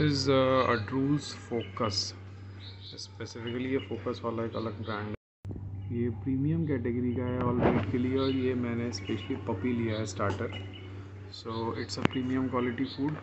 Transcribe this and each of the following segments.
Is a Drools focus. Specifically ये focus वाला एक अलग ब्रांड है, ये प्रीमियम कैटेगरी का है ऑल मीट के लिए, और ये मैंने स्पेशली पपी लिया है starter. So it's a premium quality food.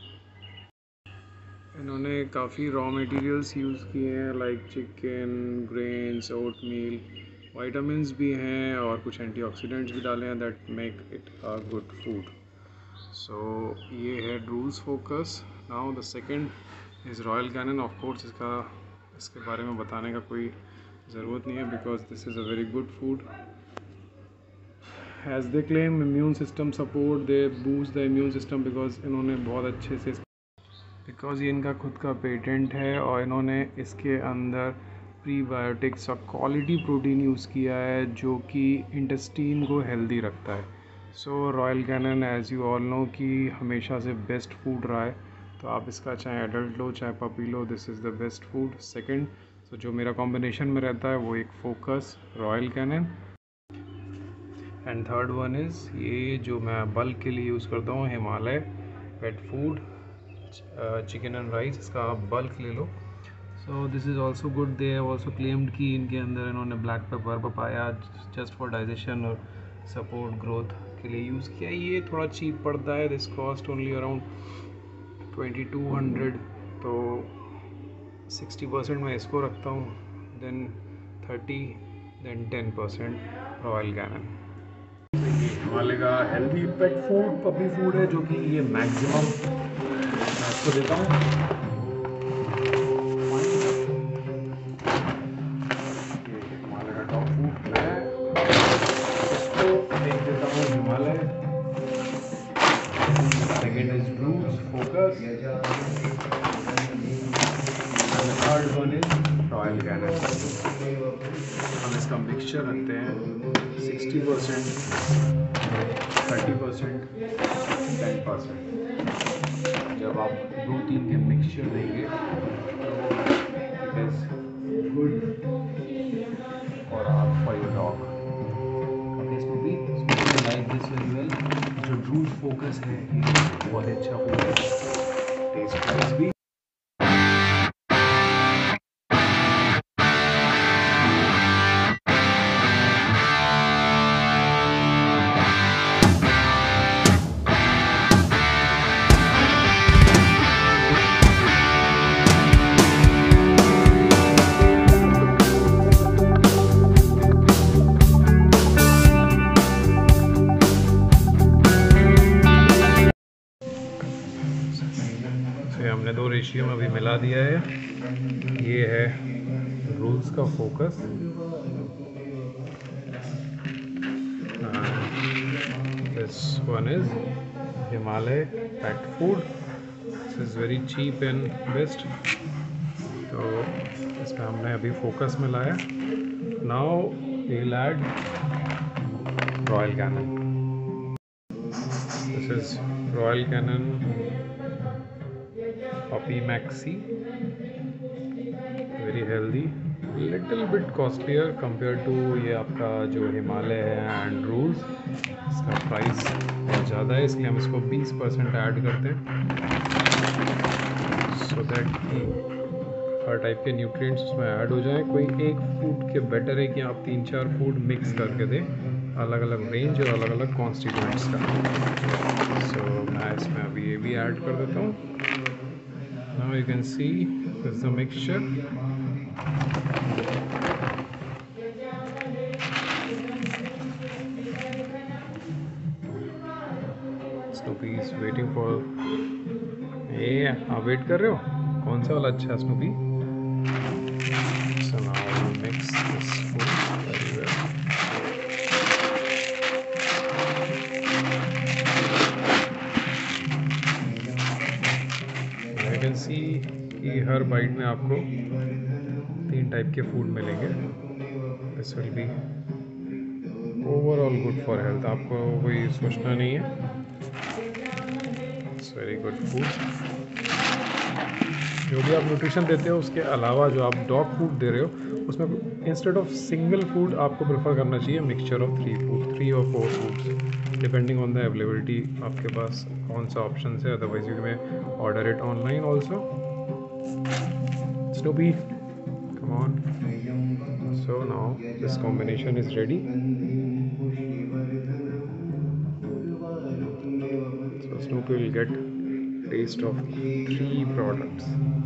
इन्होंने काफ़ी रॉ मटेरियल्स यूज़ किए हैं like chicken, grains, oatmeal, vitamin भी हैं और कुछ एंटीऑक्सीडेंट्स भी डाले हैं that make it a good food. So ये है Drools focus. Now the second is Royal Canin. Of course इसके बारे में बताने का कोई ज़रूरत नहीं है because this is a very good food. As they claim immune system support, they boost the immune system because इन्होंने बहुत अच्छे से, बिकॉज ये इनका खुद का पेटेंट है और इन्होंने इसके अंदर प्रीबायोटिक्स और क्वालिटी प्रोटीन यूज़ किया है जो कि इंटेस्टीन को हेल्दी रखता है। So Royal Canin as you all know कि हमेशा से बेस्ट फूड रहा है, तो आप इसका चाहे एडल्ट लो चाहे पपी लो, this is the best food. Second, so जो मेरा कॉम्बिनेशन में रहता है वो एक focus, Royal Canin, and third one is ये जो मैं बल्क के लिए यूज़ करता हूँ, Himalaya pet food chicken and rice. इसका आप बल्क ले लो। So this is also good. They have also claimed कि इनके अंदर इन्होंने black pepper, papaya just for digestion और सपोर्ट ग्रोथ के लिए यूज़ किया। ये थोड़ा चीप पड़ता है, दिस कॉस्ट ओनली अराउंड 2200। तो 60% मैं इसको रखता हूँ, देन 30, देन 10% रॉयल कैनन। ये हिमालय का healthy pet food puppy food है जो कि ये मैक्सिमम मैं आपको देता हूँ। Second is Rouge Focus, and the third one is Royal Canin. हम इसका मिक्सचर रखते हैं 60%, 30%, 10%। जब आप 2-3 के मिक्सचर देंगे तो it is good for your dog. Okay, इसमें भी लाइक दिस वेरी वेल। जो ड्रूज फोकस है ये बहुत अच्छा फूड है, टेस्ट वाइज भी। हमने 2 रेशियो में अभी मिला दिया है। ये है रूल्स का focus, this one is Himalaya pet food. This is very cheap and best. तो इसमें हमने अभी फोकस मिलाया। Now we will add Royal Canin. This is Royal Canin puppy maxi, very healthy, little bit costlier compare to ये आपका जो हिमालय है and rules. इसका प्राइस बहुत ज़्यादा है, इसलिए हम इसको 20% ऐड करते हैं सो दैट कि हर टाइप के न्यूट्रिएंट्स उसमें ऐड हो जाए। कोई एक फूड के बेटर है कि आप 3-4 फूड मिक्स करके दें, अलग अलग रेंज और अलग अलग कॉन्स्टिट्यूएंट्स का। सो मैं इसमें अभी ये भी ऐड कर देता हूँ। Now you can see this is the mixture. Snoopy is waiting for. ये आप वेट कर रहे हो? कौन सा वाला अच्छा है Snoopy? So now we'll mix this food very well. You can see कि हर बाइट में आपको 3 टाइप के फूड मिलेंगे। This will be overall good for health, आपको कोई सोचना नहीं है। It's very good food. जो भी आप न्यूट्रिशन देते हो उसके अलावा जो आप डॉग फूड दे रहे हो उसमें इंस्टेड ऑफ सिंगल फूड आपको प्रेफर करना चाहिए मिक्सचर ऑफ 3 और 4 foods depending on the availability आपके पास कौन सा ऑप्शन है otherwise you may order it online also Snoopy, come on. So now this combination is ready. So Snoopy will get taste of 3 products.